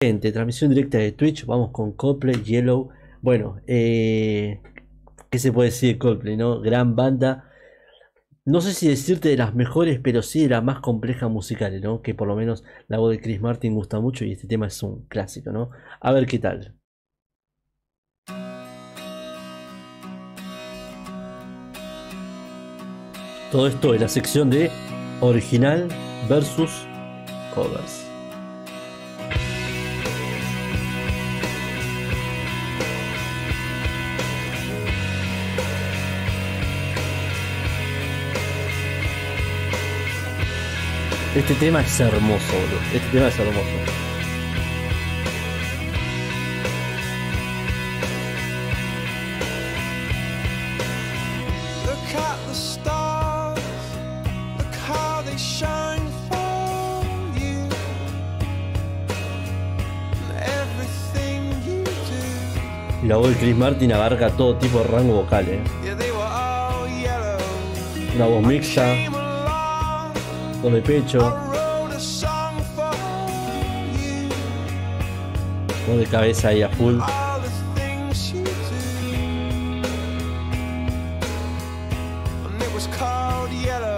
Gente, transmisión directa de Twitch, vamos con Coldplay, Yellow. Bueno, ¿qué se puede decir de Coldplay, no? Gran banda. No sé si decirte de las mejores, pero sí de las más complejas musicales, ¿no? Que por lo menos la voz de Chris Martin gusta mucho y este tema es un clásico, ¿no? A ver qué tal. Todo esto es la sección de original versus covers. Este tema es hermoso, boludo. Este tema es hermoso. Look at the stars, look how they shine for you, and everything you do. Y la voz de Chris Martin abarca todo tipo de rango vocal, Yeah, they were all yellow. Una voz mixta, Came along, voz de pecho, I wrote a song for you. voz de cabeza ahí a full. All the things you do, and it was called yellow.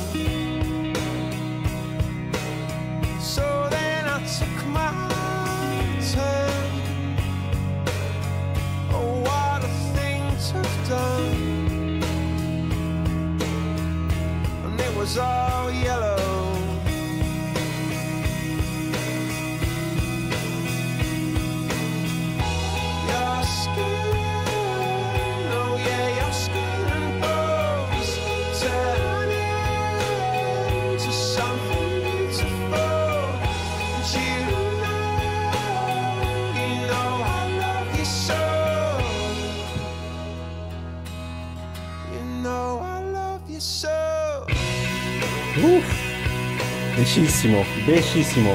So then I took my turn. Oh, what a thing to have done. And it was all yellow. Your skin, oh yeah, your skin and bones turn into something beautiful. And you know I love you so. You know I love you so. Uf, bellísimo, bellísimo.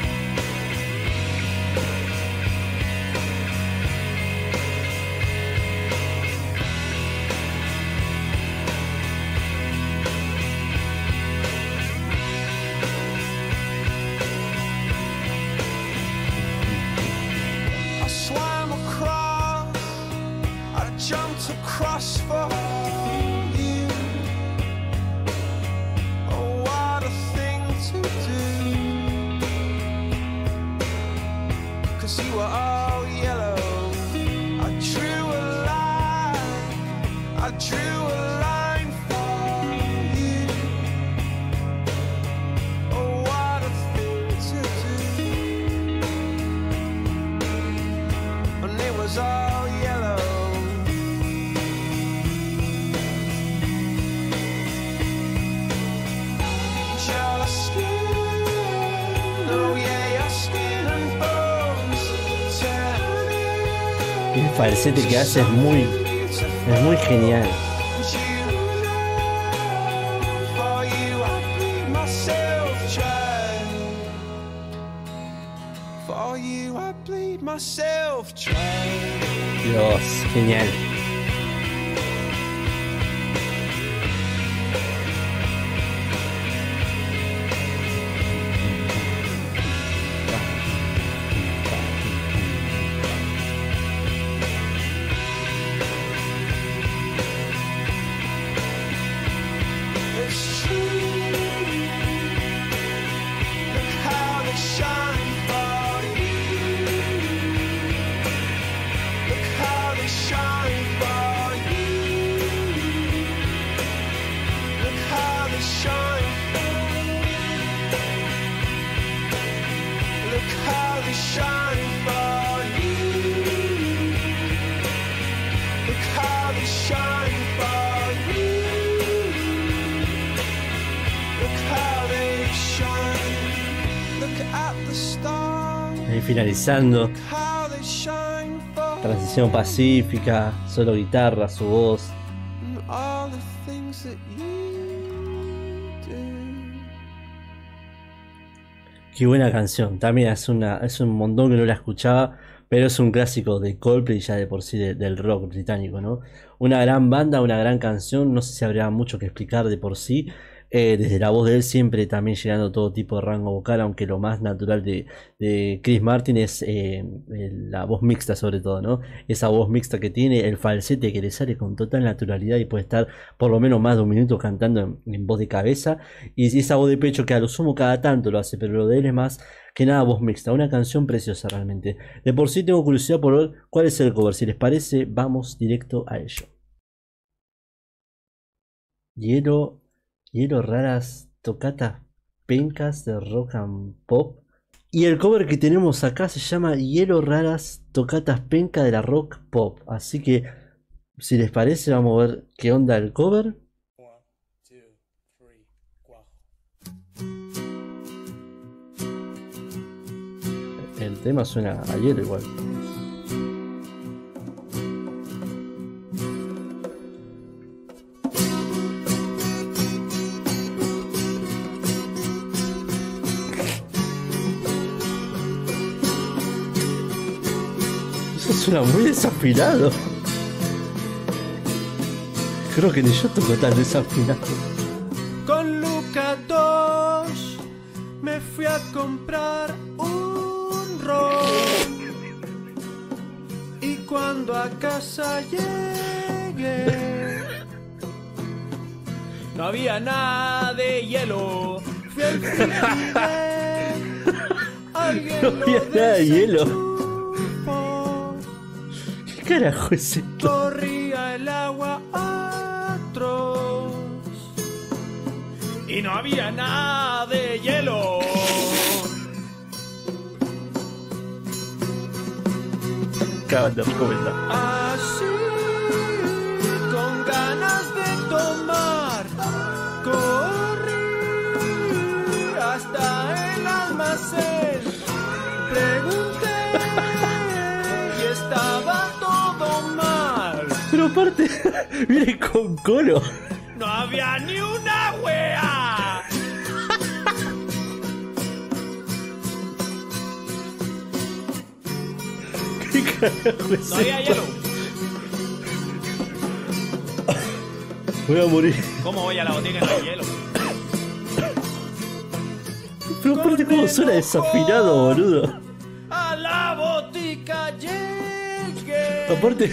I swam across, I jumped across for you. Oh, what a thing to do. 'Cause you were all yellow. I drew a line, I drew a line for you. Oh, what a thing to do. And it was all yellow. Your skin, oh yeah, your skin and bones turn El falsete que hace es muy genial. For you I bleed myself dry. For you I bleed myself dry. Dios, genial. It's true. Look how they shine for you. Look how they shine for you. Look how they shine. Look how they shine for you. Look how they shine for you. Look how they shine. Look at the stars. Ahí finalizando, Look how they shine for transición pacífica, solo guitarra, su voz. and all the things that you do. Qué buena canción. También es un montón que no la escuchaba, pero es un clásico de Coldplay ya de por sí del rock británico, ¿no? Una gran banda, una gran canción. No sé si habría mucho que explicar de por sí. Desde la voz de él siempre también llegando todo tipo de rango vocal, aunque lo más natural de Chris Martin es la voz mixta sobre todo, ¿no? Esa voz mixta que tiene, el falsete que le sale con total naturalidad y puede estar por lo menos más de un minuto cantando en voz de cabeza. Y esa voz de pecho que a lo sumo cada tanto lo hace, pero lo de él es más que nada voz mixta. Una canción preciosa realmente. De por sí tengo curiosidad por ver cuál es el cover. Si les parece, vamos directo a ello. Hielo, hielo raras tocatas pencas de rock and pop. Y el cover que tenemos acá se llama Hielo raras tocatas penca de la rock pop. Así que, si les parece, vamos a ver qué onda el cover. One, two, three, cuajo. El tema suena a hielo igual. Eso suena muy desafinado. Creo que ni yo toco tan desafinado. Con Luca 2 me fui a comprar un ron. Y cuando a casa llegué, no había nada de hielo. Fui al cine, alguien No lo había nada de hielo. desenchufó. ¿Qué carajo es esto? Corría el agua atroz y no había nada de hielo. Acaban de recomendar. Así, con ganas de tomar, corrí hasta el almacén. Pregunté y estaba todo mal. Pero aparte, viene con colo. No había ni una wea. ¿Qué carajo es No había esto? hielo. Voy a morir. ¿Cómo voy a la botica y no hay hielo? Pero aparte, ¿cómo suena desafinado, boludo? A la botica llegué. Aparte,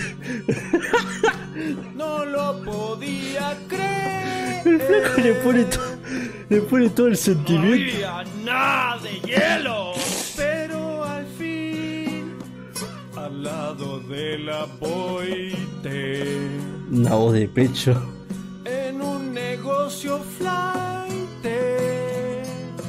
No lo podía creer. el flaco le pone todo el No sentimiento. había nada de hielo. Pero al fin, al lado de la boite, Una voz de pecho. en un negocio flight,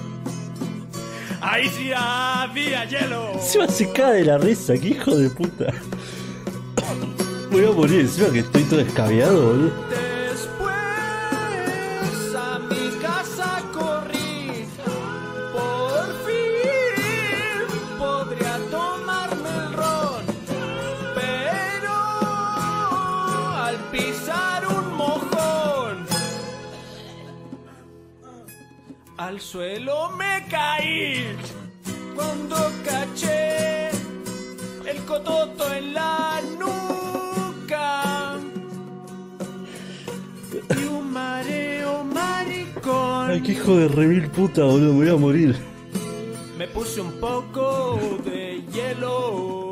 ahí sí había hielo. Encima se cae de la risa, qué hijo de puta. Voy a morir, encima que estoy todo descabiado, boludo. Después a mi casa corrí. Por fin podría tomarme el ron. Pero al pisar un mojón, al suelo me caí. Cuando caché el cototo en la nuca y un mareo maricón, Ay, qué hijo de remil puta, boludo, me voy a morir. me puse un poco de hielo.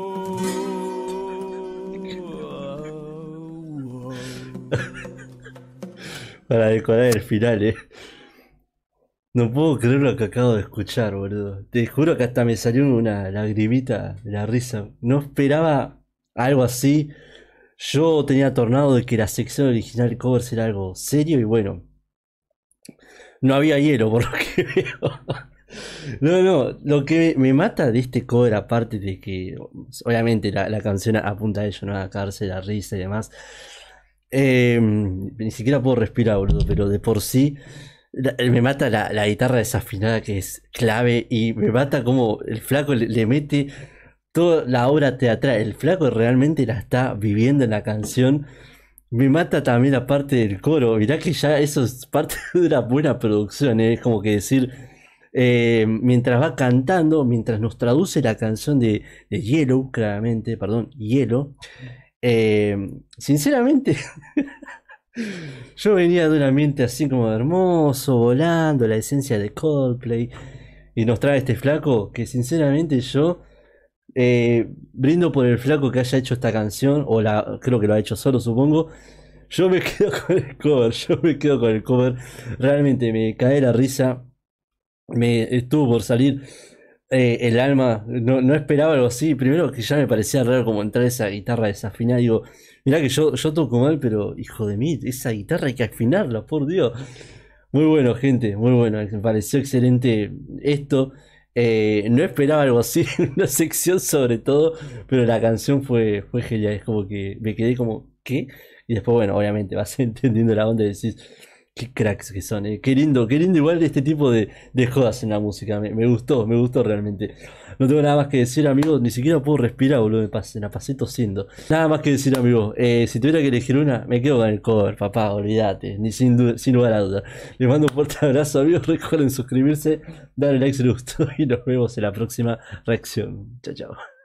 Para decorar el final, No puedo creer lo que acabo de escuchar, boludo. Te juro que hasta me salió una lagrimita de la risa. No esperaba algo así. Yo tenía tornado de que la sección original covers era algo serio y bueno. No había hielo, por lo que veo. No, lo que me mata de este cover, aparte de que obviamente la canción apunta a ello, ¿no? A cagarse la risa y demás. Ni siquiera puedo respirar, boludo, pero de por sí me mata la guitarra desafinada que es clave y me mata como el flaco le mete toda la obra teatral. El flaco realmente la está viviendo en la canción. Me mata también la parte del coro. Mirá que ya eso es parte de una buena producción, Es como que decir, mientras va cantando, mientras nos traduce la canción de Yellow, claramente, perdón, Hielo. Sinceramente, Yo venía de un ambiente así como hermoso, volando, la esencia de Coldplay. Y nos trae este flaco que sinceramente yo brindo por el flaco que haya hecho esta canción. O la creo que lo ha hecho solo, supongo. Yo me quedo con el cover, yo me quedo con el cover. Realmente me cae la risa. Me estuvo por salir el alma. No esperaba algo así. Primero que ya me parecía raro como entrar esa guitarra desafinada. Digo, mirá que yo toco mal, pero hijo de mí, esa guitarra hay que afinarla, por Dios. Muy bueno, gente, muy bueno. Me pareció excelente esto. No esperaba algo así en una sección sobre todo, pero la canción fue genial. Es como que me quedé como, ¿qué? Y después, bueno, obviamente vas entendiendo la onda y decís, qué cracks que son, eh. Qué lindo igual este tipo de jodas en la música. Me gustó realmente. No tengo nada más que decir, amigo. Ni siquiera puedo respirar, boludo. Me la pasé tosiendo. Nada más que decir, amigo. Si tuviera que elegir una, me quedo con el cover, papá. Olvídate. Ni sin lugar a duda. Les mando un fuerte abrazo, amigos. Recuerden suscribirse, darle like si les gustó y nos vemos en la próxima reacción. Chao, chao.